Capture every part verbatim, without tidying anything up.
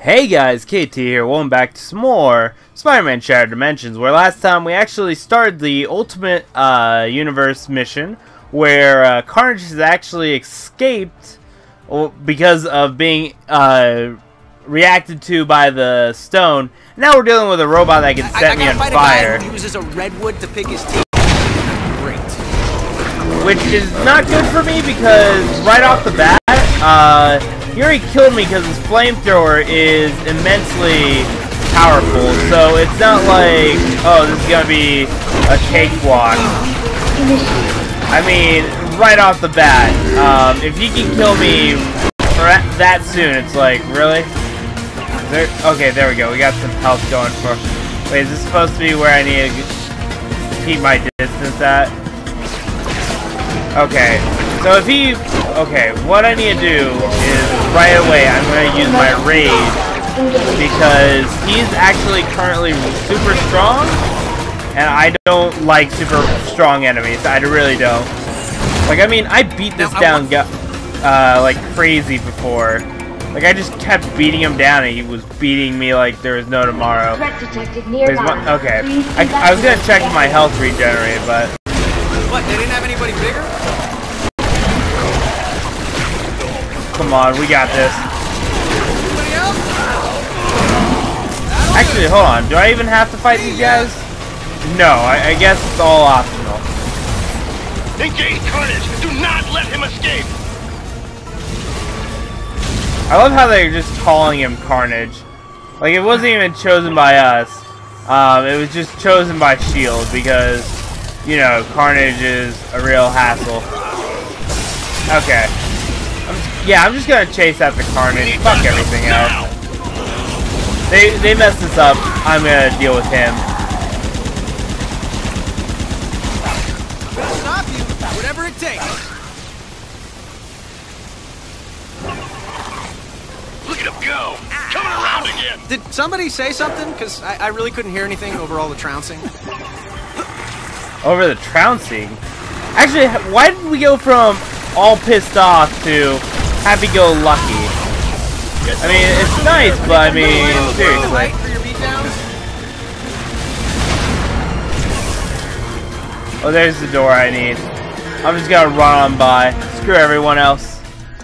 Hey guys, K T here, welcome back to some more Spider-Man Shattered Dimensions, where last time we actually started the Ultimate uh, Universe mission, where uh, Carnage has actually escaped because of being uh, reacted to by the stone. Now we're dealing with a robot that can set I, I me on fight fire. A guy who uses a redwood to pick his teeth. Great. Which is not good for me because right off the bat, uh, he already killed me because his flamethrower is immensely powerful, so it's not like, oh, this is gonna be a cakewalk. I mean, right off the bat, um, if he can kill me that soon, it's like, really? There, okay, there we go. We got some health going for. Wait, is this supposed to be where I need to keep my distance at? Okay, so if he, okay, what I need to do is right away I'm going to use my rage because he's actually currently super strong and I don't like super strong enemies. I really don't. Like, I mean, I beat this down uh, like crazy before. Like, I just kept beating him down and he was beating me like there was no tomorrow. Wait, one, okay, I, I was going to check my health regenerate, but... What, they didn't have anybody bigger? Come on, we got this. Actually, hold on. Do I even have to fight these guys? No, I, I guess it's all optional. Engage Carnage! Do not let him escape! I love how they're just calling him Carnage. Like, it wasn't even chosen by us. Um, it was just chosen by S H I E L D because, you know, Carnage is a real hassle. Okay. I'm just, yeah, I'm just gonna chase after Carnage. Fuck everything else. They they messed this up. I'm gonna deal with him. We'll stop you, whatever it takes. Look at him go! Coming around again! Did somebody say something? Because I, I really couldn't hear anything over all the trouncing. Over the trouncing? Actually, why did we go from all pissed off to happy-go-lucky? I mean, it's nice, but I mean, seriously. Oh, there's the door I need. I'm just gonna run on by. Screw everyone else.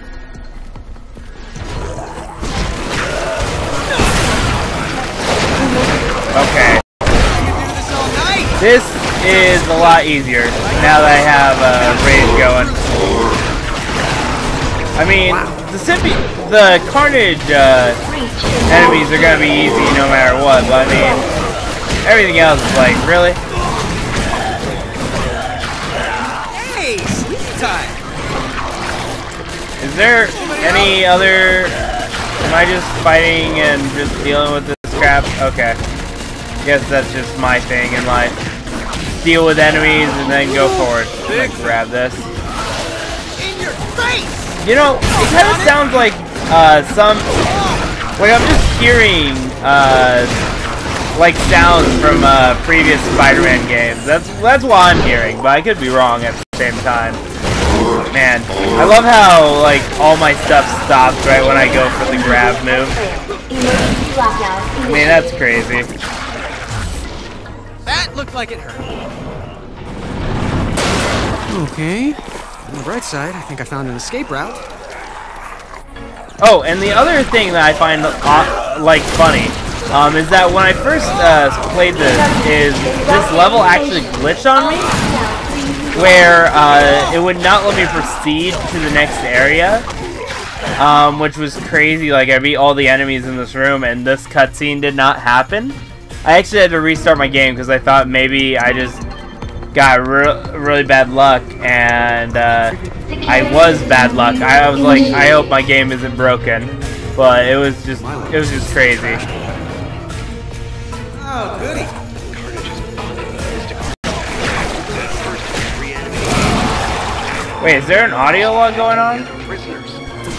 Okay. This is a lot easier now that I have uh, rage going. I mean, the Simpi, the Carnage uh, enemies are gonna be easy no matter what, but I mean, everything else is like, really? Hey, sleep time. Is there any other? Am I just fighting and just dealing with this crap? Okay. Guess that's just my thing in life. Deal with enemies and then go forward. Like, grab this. In your face. You know, it kind of sounds like uh, some. Like I'm just hearing uh, like sounds from uh, previous Spider-Man games. That's that's what I'm hearing, but I could be wrong at the same time. Man, I love how like all my stuff stops right when I go for the grab move. I mean, that's crazy. That looked like it hurt. Okay. On the bright side, I think I found an escape route. Oh, and the other thing that I find uh, like funny um, is that when I first uh, played this, is this level actually glitched on me, where uh, it would not let me proceed to the next area, um, which was crazy. Like I beat all the enemies in this room, and this cutscene did not happen. I actually had to restart my game because I thought maybe I just got re really bad luck, and uh, I was bad luck. I was like, I hope my game isn't broken, but it was just, it was just crazy. Oh, goody! Wait, is there an audio log going on? Prisoners.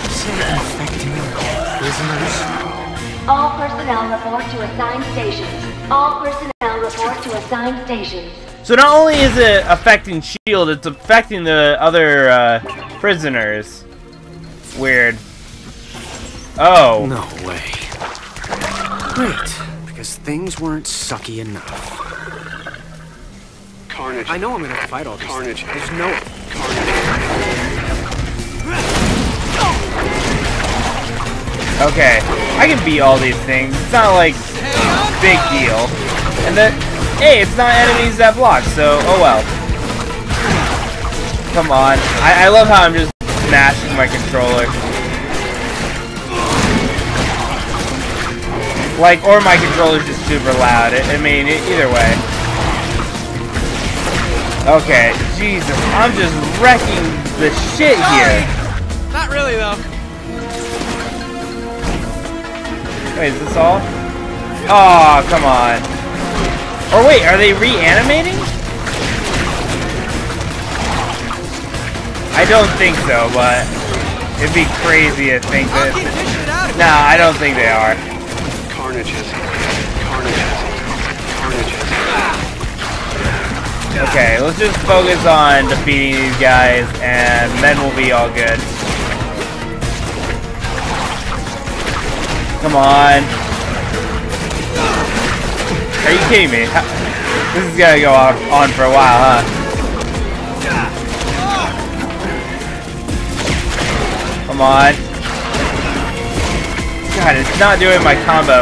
All personnel report to assigned stations. All personnel report to assigned stations. So not only is it affecting S H I E L D, it's affecting the other uh, prisoners. Weird. Oh. No way. Great, because things weren't sucky enough. Carnage. I know I'm gonna have to fight all these Carnage. things. There's no... Okay, I can beat all these things. It's not like big deal. And then, hey, it's not enemies that block, so oh well. Come on. I, I love how I'm just smashing my controller. Like, or my controller's just super loud. I, I mean, either way. Okay, Jesus, I'm just wrecking the shit here. Not really, though. Wait, is this all? Oh, come on. Or wait, are they reanimating? I don't think so, but it'd be crazy to think that. Nah, I don't think they are. Carnage has Carnage has Carnage has Okay, let's just focus on defeating these guys, and then we'll be all good. Come on. Are you kidding me? How, this is gonna go on, on for a while, huh? Come on. God, it's not doing my combo.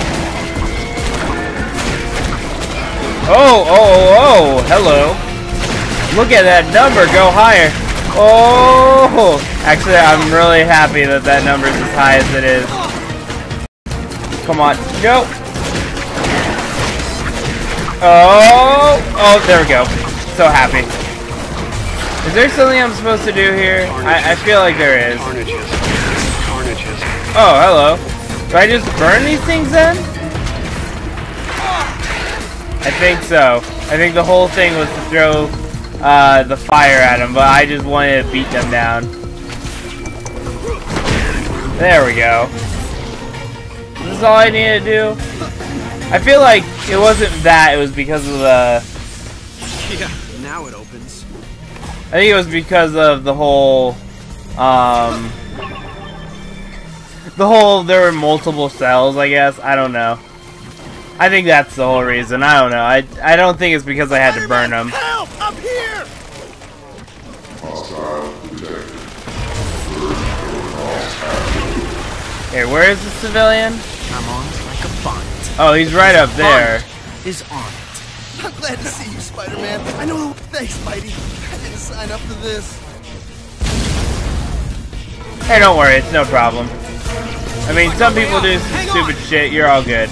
Oh, oh, oh, oh, hello. Look at that number, go higher. Oh, actually, I'm really happy that that number is as high as it is. Come on, no. Oh, oh, there we go. So happy. Is there something I'm supposed to do here? I, I feel like there is. Oh, hello. Do I just burn these things then? I think so. I think the whole thing was to throw uh, the fire at them, but I just wanted to beat them down. There we go. Is this all I needed to do? I feel like it wasn't that, it was because of the... Yeah, now it opens. I think it was because of the whole... Um... The whole, there were multiple cells, I guess. I don't know. I think that's the whole reason. I don't know. I, I don't think it's because I had to burn them. Help! Up here! Hey, where is the civilian? I'm on it like a bonnet. Oh, he's right up there. Is on it. I'm glad to see you, Spider-Man. I know. Thanks, Spidey. I didn't sign up for this. Hey, don't worry. It's no problem. I mean, some people do some stupid shit. You're all good.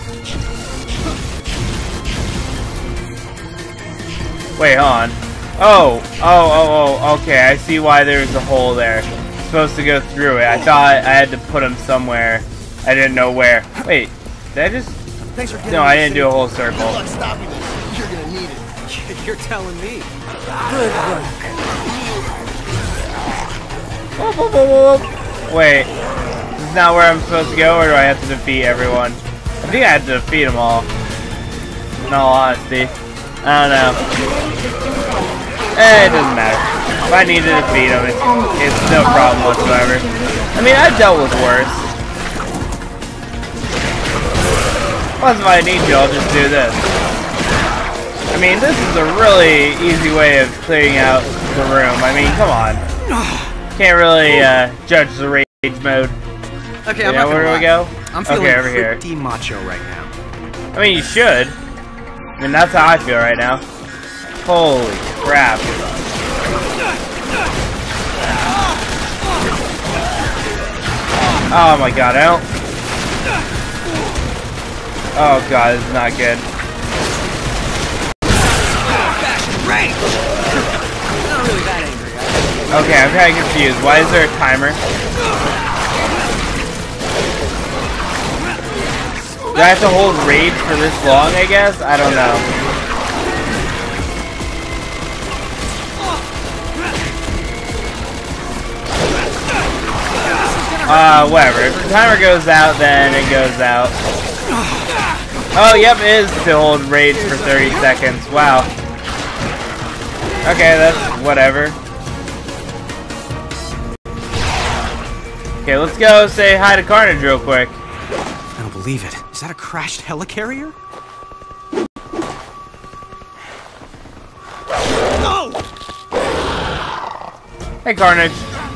Wait, hold on. Oh, oh, oh, oh, okay. I see why there's a hole there. I'm supposed to go through it. I thought I had to put them somewhere. I didn't know where. Wait, did I just... Thanks for getting No, I didn't do a whole circle. Good luck stopping this. You're gonna need it. You're telling me. Good work. Whoop, whoop, whoop, whoop. Wait, this is not where I'm supposed to go, or do I have to defeat everyone? I think I have to defeat them all. In all honesty. I don't know. Eh, it doesn't matter. If I need to defeat them, it's, it's no problem whatsoever. I mean, I've dealt with worse. Plus, if I need to, I'll just do this. I mean, this is a really easy way of clearing out the room. I mean, come on. Can't really uh, judge the rage mode. Okay, You I'm know, not where do gonna we go? I'm feeling Okay, over here. pretty macho right now. I mean, you should. I mean, that's how I feel right now. Holy crap. Oh my god, I don't... Oh god, this is not good. Not really that angry, guys. Okay, I'm kind of confused. Why is there a timer? Do I have to hold rage for this long, I guess? I don't know. Uh, whatever. If the timer goes out, then it goes out. Oh, yep, it is to hold rage for thirty seconds. Wow. Okay, that's whatever. Okay, let's go say hi to Carnage real quick. I don't believe it. Is that a crashed helicarrier? No! Hey, Carnage.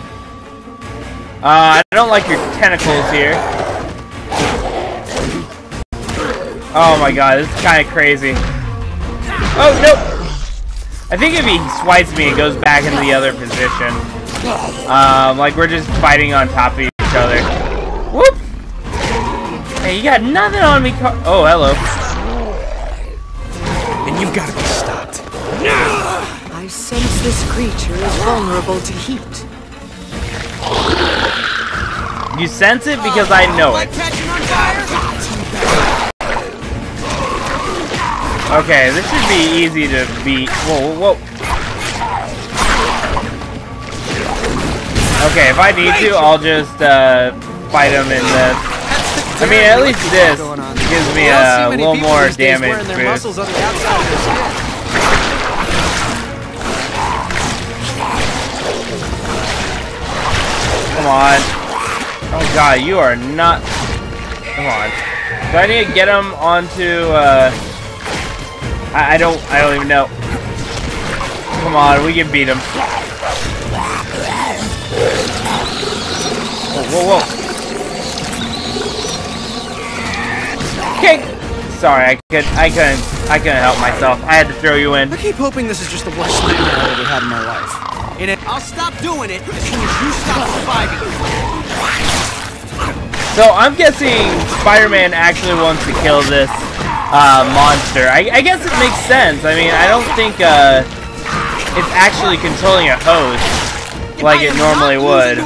Uh, I don't like your tentacles here. Oh my god, this is kind of crazy. Oh, no! I think if he swipes me, it goes back into the other position. Um, like we're just fighting on top of each other. Whoop! Hey, you got nothing on me, Car- Oh, hello. And you've got to be stopped. I sense this creature is vulnerable to heat. You sense it because I know it. Okay, this should be easy to beat. Whoa, whoa, whoa. Okay, if I need to, I'll just uh, fight him in this. I mean, at least this gives me a little more damage boost. Come on. Oh god, you are not... Come on. Do I need to get him onto, uh... I, I don't... I don't even know. Come on, we can beat him. Whoa, whoa, whoa. Okay. Sorry, I could, I couldn't, I couldn't help myself. I had to throw you in. I keep hoping this is just the worst nightmare I've ever had in my life. And it, I'll stop doing it as soon as you stop surviving. So I'm guessing Spider-Man actually wants to kill this uh, monster. I, I guess it makes sense. I mean, I don't think uh, it's actually controlling a host like it normally would.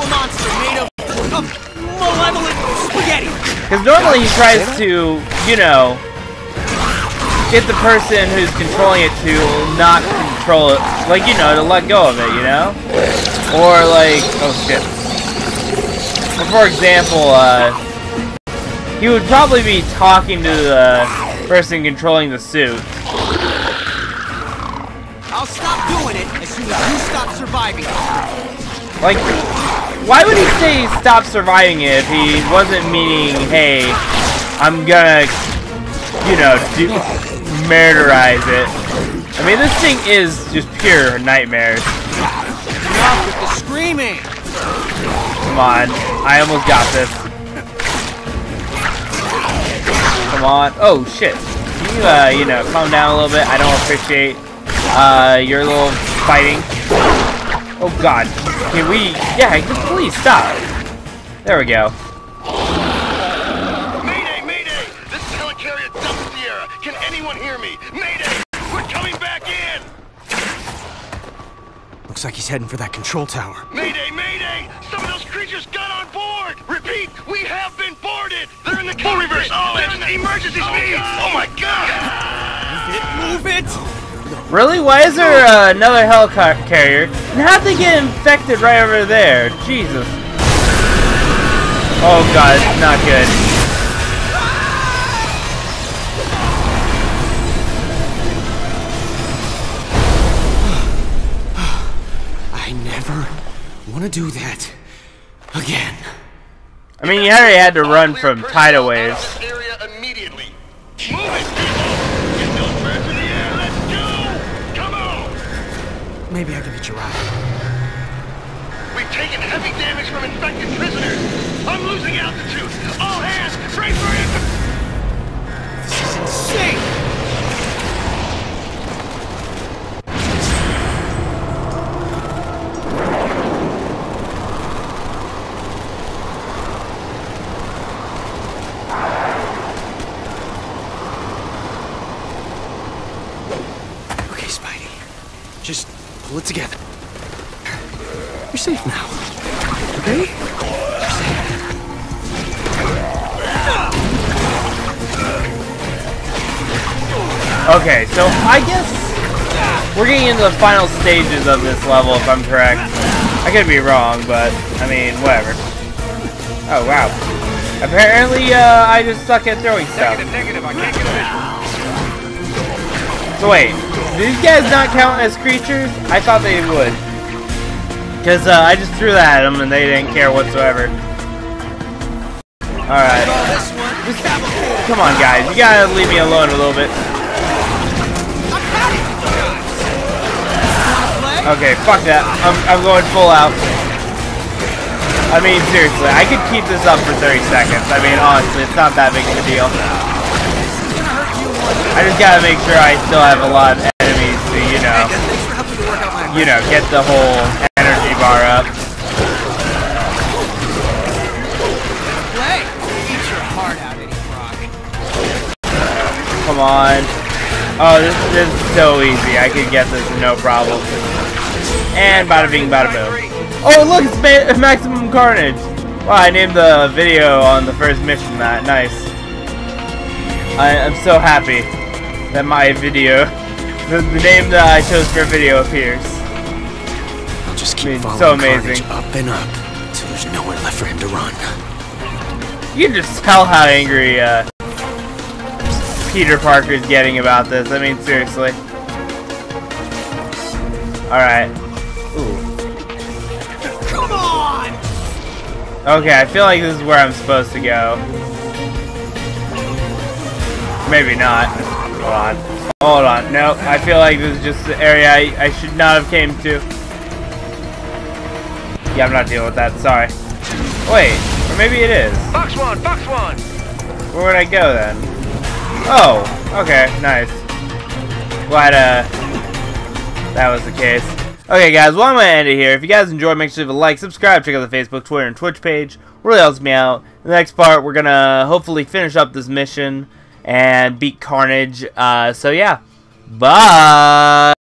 Because normally he tries to, you know, get the person who's controlling it to not control it, like, you know, to let go of it, you know? Or like, oh shit. Or for example, uh, he would probably be talking to the person controlling the suit. I'll stop doing it as soon as you stop surviving. Like, why would he say stop surviving it if he wasn't meaning, hey, I'm gonna, you know, do, murderize it? I mean, this thing is just pure nightmares. Enough with the screaming! Come on, I almost got this. Come on. Oh shit. Can you, uh, you know, calm down a little bit? I don't appreciate uh, your little fighting. Oh god. Can we... Yeah, just please stop. There we go. Mayday, mayday! This is Helicarrier Delta Sierra. Can anyone hear me? Mayday! We're coming back in! Looks like he's heading for that control tower. Mayday, mayday! Some of those creatures got on board! Repeat, we have been boarded! They're in the full reverse all engines! Emergency speed! Oh my god! Move it! Really? Why is there uh, another helicarrier? And how'd they get infected right over there? Jesus. Oh god, it's not good. I never want to do that again. I mean, you already had to run from tidal waves. Area immediately. Move it, people! Get those birds in the air! Let's go! Come on! Maybe I can get you out. We've taken heavy damage from infected prisoners. I'm losing altitude. All hands, brace for it. This is insane! Okay, Spidey. Just pull it together. You're safe now. Okay? Okay, so I guess we're getting into the final stages of this level, if I'm correct. I could be wrong, but, I mean, whatever. Oh, wow. Apparently, uh, I just suck at throwing stuff. Negative, negative, I can't get a So wait, do these guys not count as creatures? I thought they would. Because uh, I just threw that at them and they didn't care whatsoever. Alright. Come on, guys. You gotta leave me alone a little bit. Okay, fuck that. I'm, I'm going full out. I mean, seriously, I could keep this up for thirty seconds. I mean, honestly, it's not that big of a deal. I just gotta make sure I still have a lot of enemies to, you know, you know, get the whole energy bar up. Come on. Oh, this, this is so easy. I could get this no problem. And bada bing, bada boom. Oh, look, it's ma Maximum Carnage. Wow, I named the video on the first mission that. Nice. I, I'm so happy that my video, the, the name that I chose for a video appears. I'll just keep I mean, following so amazing. Carnage up and up until there's nowhere left for him to run. You can just tell how angry uh, Peter Parker's getting about this. I mean, seriously. Alright. Ooh. Come on! Okay, I feel like this is where I'm supposed to go. Maybe not. Hold on. Hold on. No, I feel like this is just the area I, I should not have came to. Yeah, I'm not dealing with that. Sorry. Wait. Or maybe it is. Fox one, Fox one. Where would I go then? Oh, okay, nice. Glad uh, that was the case. Okay, guys, well, I'm going to end it here. If you guys enjoyed, make sure to leave a like, subscribe, check out the Facebook, Twitter, and Twitch page. Really helps me out. In the next part, we're going to hopefully finish up this mission and beat Carnage. Uh, so, yeah. Bye!